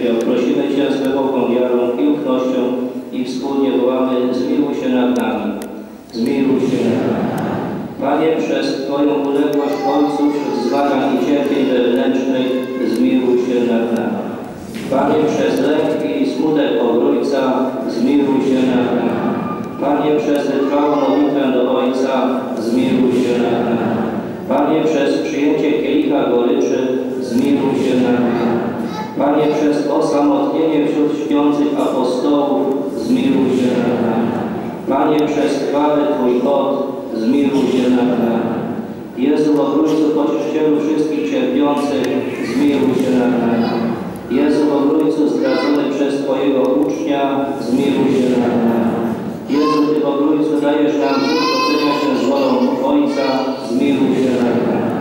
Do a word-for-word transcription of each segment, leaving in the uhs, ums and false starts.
udział. Prosimy Cię z głęboką wiarą i ufnością i wspólnie wołamy: zmiłuj się nad nami, zmiłuj się nad nami. Panie, przez Twoją uległość Ojcu wśród zmagań i cierpień wewnętrznych, zmiłuj się nad nami. Panie, przez lęk i smutek Ojca, zmiłuj się nad nami. Panie, przez wytrwałą modlitwę do Ojca, zmiłuj się nad nami. Panie, przez przyjęcie kielicha goryczy, zmiłuj się nad nami. Panie, przez osamotnienie wśród śpiących apostołów, zmiłuj się nad nami. Panie, przez chwały Twój kot, zmiłuj się nad nami. Jezu, obrójcu, pocieszycielu wszystkich cierpiących, zmiłuj się nad nami. Jezu, obrójcu, zdradzony przez Twojego ucznia, zmiłuj się nad nami. Jezu, Ty, obrójcu, dajesz nam duch zgodzenia się z wolą Ojca, zmiłuj się nad nami.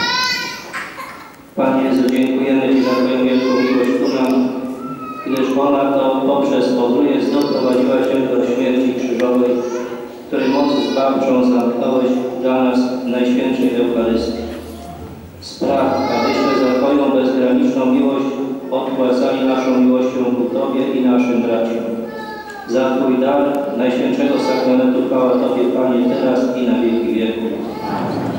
Panie Jezu, dziękujemy Ci za Twoją wielką miłość ku nam, gdyż ona to poprzez obrójec doprowadziła Cię do śmierci krzyżowej, której moc zbawczą zamknąłeś dla nas w Najświętszej Eucharystii. Spraw, abyśmy za Twoją bezgraniczną miłość odpłacali naszą miłością ku Tobie i naszym braciom. Za Twój dar Najświętszego Sakramentu chwała Tobie, Panie, teraz i na wieki wieków.